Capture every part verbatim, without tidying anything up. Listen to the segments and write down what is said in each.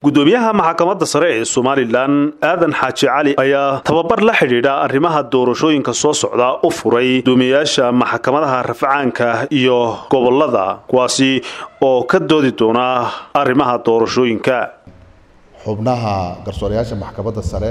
gudoomiyaha maxkamadda sare ee Somaliland Aadan Xaaji Cali ayaa tababar la xiriira arrimaha doorashooyinka soo socda u furay gudoomiyaasha maxkamadaha rafcaanka iyo gobolada kuwaasi oo ka doodi doona arrimaha doorashooyinka xubnaha garsoorayaasha maxkamadda sare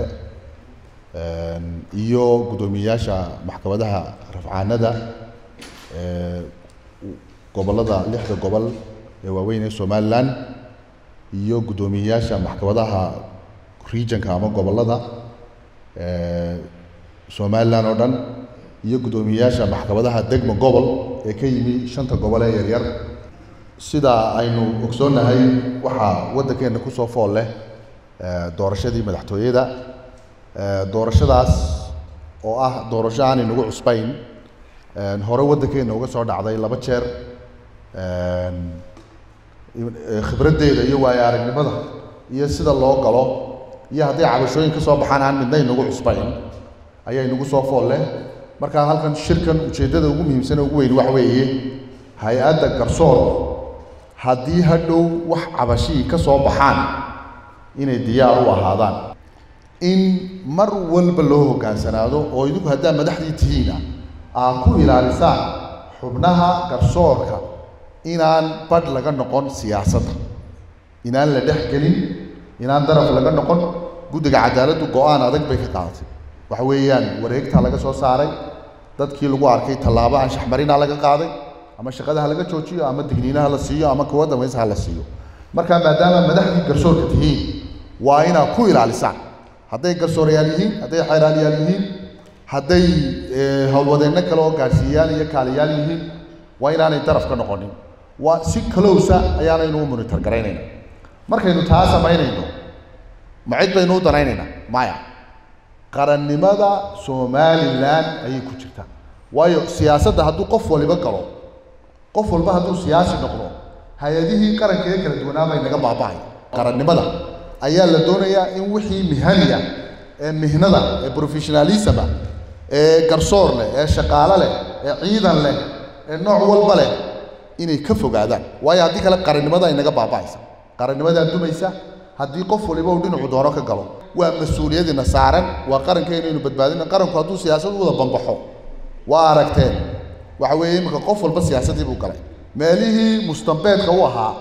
iyo gudoomiyaasha maxkamadaha rafcaanada ee gobolada lixda gobol ee waaweyn ee Somaliland iyo gudoomiyaasha maxkamadaha regionka ama gobolada ee Somaliland oo dhan iyo gudoomiyaasha maxkamadaha degmo gobol ee ka yimi shanta gobol ee yaryar sida aynu ogsoonahay waxa wadankeena ku soo fool leh doorashadii madaxtooyada doorashadaas oo ah doorasho aan inagu cusbayn hore wadankeena uga soo dhacday laba jeer khibraddeeda iyo waaya aragnimada iyo sida loo galo iyo haddii cabashooyin ka soo baxaan aan midna inagu cusbayn ayaa inagu soo fool leh marka halkan shirkan ujeedada ugu muhiimsan ugu weyn wax weeye hay'adda garsoor haddii hadhow wax cabashii ka soo baxaan inay diyaar u ahaadaan in mar walba loo hogaansanaado oo idinku haddaa madaxdii tihiina aan ku ilaalisaan xubnaha garsoorka inaan badh laga noqon siyaasadda inaan la dhex gelin inaan daraf laga noqon guddiga cadaaladdu go'aan adag bay ka qaadatay waxa weeyaan wareegta laga soo saaray dadkii lagu arkay tallaabo aan shaxmarina laga qaaday ama shaqadaha laga joojiyo ama digniinaha la siiyo ama kuwa dhamaysaha la siiyo marka maadaama madaxdii garsoorka tihiin waa inaa ku ilaalisaan hadday garsoorayaal yihiin hadday xeeraaliyaal yihiin hadday howlwadeenno kale oo gaarsiiyaal iyo kaaliyaal yihiin waa inaanay daraf ka noqonin waa si close ayaanaynu u monitor garaynayna markaynu taa samaynayno ma cid baynu u danaynaynaa maya qarannimada Somaliland ayay ku jirtaa waayo siyaasadda hadduu qof waliba galo qof walba hadduu siyaasi noqdo hay'adihii qaranka ee kala duwanaa bay naga baaba'ay qarannimada ayaa la doonayaa in wixii mihaniya ee mihnada ee professionalism ee garsoor leh ee shaqaale leh ee ciidan leh ee nooc walba leh inay ka fogaadaan waayo haddii kale qarannimada ay naga baaba'aysa qarannimada dumaysa haddii qof waliba uu dhinacu doono ka galo waa mas'uuliyadina saaran waa qarankeena inuu badbaadino qaranku hadduu siyaasad wada banbaxo waa aragteen waxa weeye marka qof walba siyaasadii buu galay meelihii mustambeedka u ahaa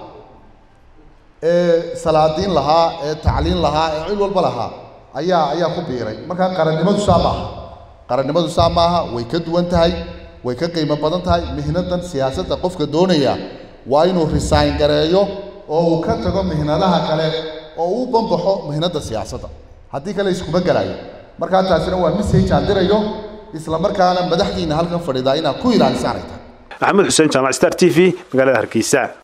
ee salaadiin lahaa ee tacliin lahaa ee cid walba lahaa ayaa ayaa ku biiray marka qarannimadu saa maaha qarannimadu saa maaha way ka duwan tahay way ka qiimo badan tahay mihnadan siyaasadda qofka doonaya waa inuu resign gareeyo oo uu ka tago mihnadaha kale oo uu banbaxo mihnada siyaasadda haddii kale iskuma galayo marka taasina waa message aan dirayo isla markaana madaxdiina halkan fadhiida inaa ku ilaalisaan ay tahay Axmed Xuseen Jaamac Star T V magaalada Hargeysa.